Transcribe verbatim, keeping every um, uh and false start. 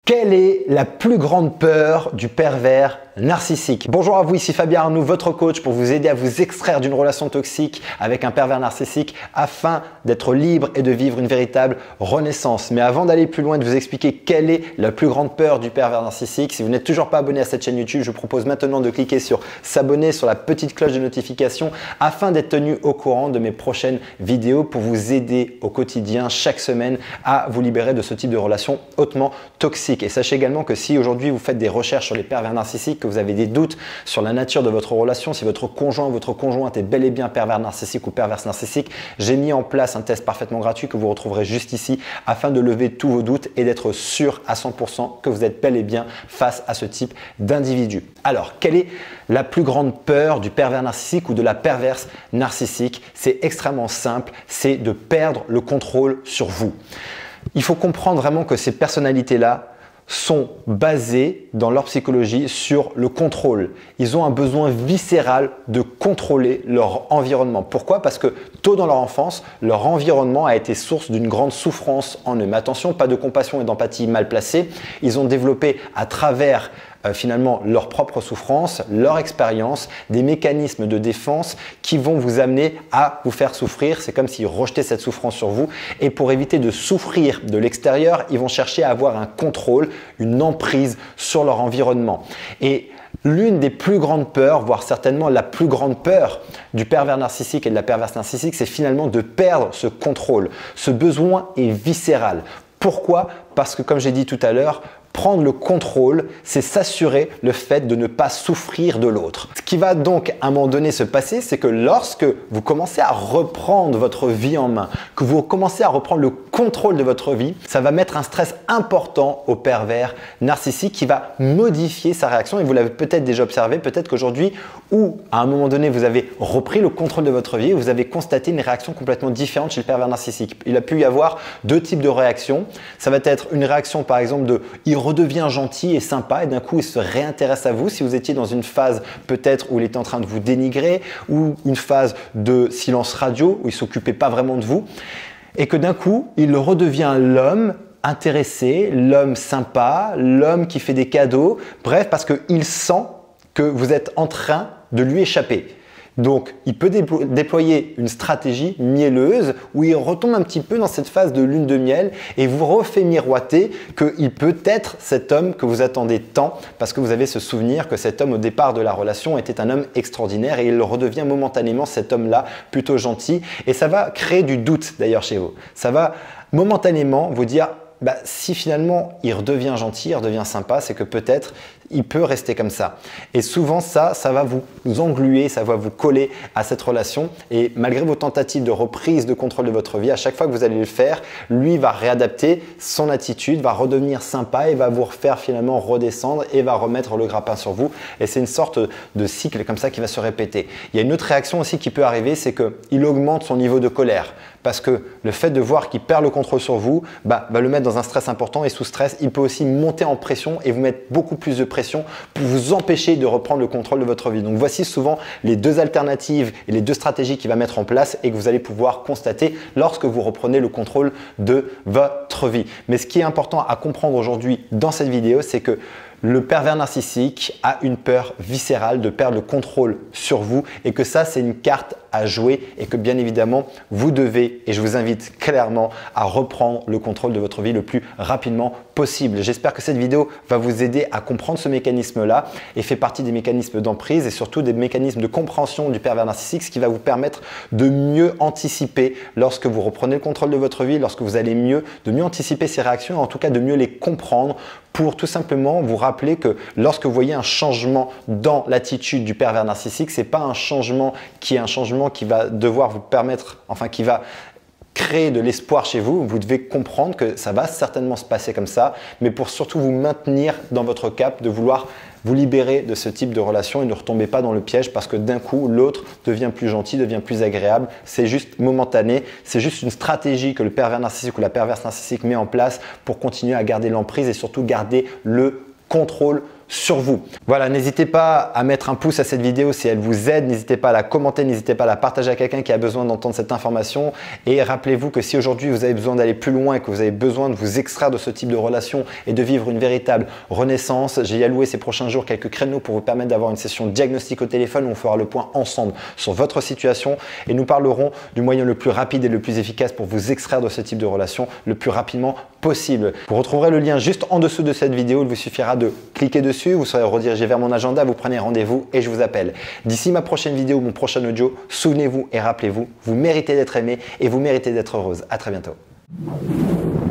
Quelle est la plus grande peur du pervers narcissique? Bonjour à vous, ici Fabien Arnoux, votre coach pour vous aider à vous extraire d'une relation toxique avec un pervers narcissique afin d'être libre et de vivre une véritable renaissance. Mais avant d'aller plus loin et de vous expliquer quelle est la plus grande peur du pervers narcissique, si vous n'êtes toujours pas abonné à cette chaîne YouTube, je vous propose maintenant de cliquer sur s'abonner, sur la petite cloche de notification afin d'être tenu au courant de mes prochaines vidéos pour vous aider au quotidien, chaque semaine, à vous libérer de ce type de relation hautement toxique. Et sachez également que si aujourd'hui vous faites des recherches sur les pervers narcissiques, que vous avez des doutes sur la nature de votre relation, si votre conjoint ou votre conjointe est bel et bien pervers narcissique ou perverse narcissique, j'ai mis en place un test parfaitement gratuit que vous retrouverez juste ici afin de lever tous vos doutes et d'être sûr à cent pour cent que vous êtes bel et bien face à ce type d'individu. Alors, quelle est la plus grande peur du pervers narcissique ou de la perverse narcissique? C'est extrêmement simple, c'est de perdre le contrôle sur vous. Il faut comprendre vraiment que ces personnalités-là sont basés dans leur psychologie sur le contrôle. Ils ont un besoin viscéral de contrôler leur environnement. Pourquoi? Parce que tôt dans leur enfance, leur environnement a été source d'une grande souffrance en eux. Mais attention, pas de compassion et d'empathie mal placée. Ils ont développé à travers Euh, finalement leur propre souffrance, leur expérience, des mécanismes de défense qui vont vous amener à vous faire souffrir. C'est comme s'ils rejetaient cette souffrance sur vous. Et pour éviter de souffrir de l'extérieur, ils vont chercher à avoir un contrôle, une emprise sur leur environnement. Et l'une des plus grandes peurs, voire certainement la plus grande peur du pervers narcissique et de la perverse narcissique, c'est finalement de perdre ce contrôle. Ce besoin est viscéral. Pourquoi? Parce que comme j'ai dit tout à l'heure, prendre le contrôle, c'est s'assurer le fait de ne pas souffrir de l'autre. Ce qui va donc à un moment donné se passer, c'est que lorsque vous commencez à reprendre votre vie en main, que vous commencez à reprendre le contrôle de votre vie, ça va mettre un stress important au pervers narcissique qui va modifier sa réaction. Et vous l'avez peut-être déjà observé, peut-être qu'aujourd'hui, ou à un moment donné, vous avez repris le contrôle de votre vie et vous avez constaté une réaction complètement différente chez le pervers narcissique. Il a pu y avoir deux types de réactions. Ça va être une réaction par exemple de « il redevient gentil et sympa » et d'un coup il se réintéresse à vous. Si vous étiez dans une phase peut-être où il était en train de vous dénigrer ou une phase de silence radio où il ne s'occupait pas vraiment de vous et que d'un coup il redevient l'homme intéressé, l'homme sympa, l'homme qui fait des cadeaux, bref parce qu'il sent que vous êtes en train de lui échapper. Donc, il peut déployer une stratégie mielleuse où il retombe un petit peu dans cette phase de lune de miel et vous refait miroiter qu'il peut être cet homme que vous attendez tant parce que vous avez ce souvenir que cet homme au départ de la relation était un homme extraordinaire et il redevient momentanément cet homme-là plutôt gentil et ça va créer du doute d'ailleurs chez vous. Ça va momentanément vous dire bah, si finalement il redevient gentil, il redevient sympa, c'est que peut-être il peut rester comme ça. Et souvent ça, ça va vous engluer, ça va vous coller à cette relation et malgré vos tentatives de reprise de contrôle de votre vie, à chaque fois que vous allez le faire, lui va réadapter son attitude, va redevenir sympa et va vous refaire finalement redescendre et va remettre le grappin sur vous. Et c'est une sorte de cycle comme ça qui va se répéter. Il y a une autre réaction aussi qui peut arriver, c'est qu'il augmente son niveau de colère. Parce que le fait de voir qu'il perd le contrôle sur vous bah, va le mettre dans un stress important et sous stress, il peut aussi monter en pression et vous mettre beaucoup plus de pression pour vous empêcher de reprendre le contrôle de votre vie. Donc voici souvent les deux alternatives et les deux stratégies qu'il va mettre en place et que vous allez pouvoir constater lorsque vous reprenez le contrôle de votre vie. Mais ce qui est important à comprendre aujourd'hui dans cette vidéo, c'est que le pervers narcissique a une peur viscérale de perdre le contrôle sur vous et que ça, c'est une carte à jouer et que bien évidemment, vous devez, et je vous invite clairement à reprendre le contrôle de votre vie le plus rapidement possible. J'espère que cette vidéo va vous aider à comprendre ce mécanisme-là et fait partie des mécanismes d'emprise et surtout des mécanismes de compréhension du pervers narcissique, ce qui va vous permettre de mieux anticiper lorsque vous reprenez le contrôle de votre vie, lorsque vous allez mieux, de mieux anticiper ces réactions et en tout cas de mieux les comprendre pour tout simplement vous rappeler que lorsque vous voyez un changement dans l'attitude du pervers narcissique, ce n'est pas un changement qui est un changement qui va devoir vous permettre, enfin qui va créer de l'espoir chez vous. Vous devez comprendre que ça va certainement se passer comme ça, mais pour surtout vous maintenir dans votre cap de vouloir vous libérer de ce type de relation et ne retombez pas dans le piège parce que d'un coup, l'autre devient plus gentil, devient plus agréable. C'est juste momentané. C'est juste une stratégie que le pervers narcissique ou la perverse narcissique met en place pour continuer à garder l'emprise et surtout garder le contrôle sur vous. Voilà, n'hésitez pas à mettre un pouce à cette vidéo si elle vous aide. N'hésitez pas à la commenter, n'hésitez pas à la partager à quelqu'un qui a besoin d'entendre cette information. Et rappelez-vous que si aujourd'hui vous avez besoin d'aller plus loin et que vous avez besoin de vous extraire de ce type de relation et de vivre une véritable renaissance, j'ai alloué ces prochains jours quelques créneaux pour vous permettre d'avoir une session de diagnostic au téléphone où on fera le point ensemble sur votre situation et nous parlerons du moyen le plus rapide et le plus efficace pour vous extraire de ce type de relation le plus rapidement possible. Vous retrouverez le lien juste en dessous de cette vidéo. Il vous suffira de cliquer dessus, vous serez redirigé vers mon agenda, vous prenez rendez-vous et je vous appelle. D'ici ma prochaine vidéo, mon prochain audio, souvenez-vous et rappelez-vous, vous méritez d'être aimé et vous méritez d'être heureuse. À très bientôt.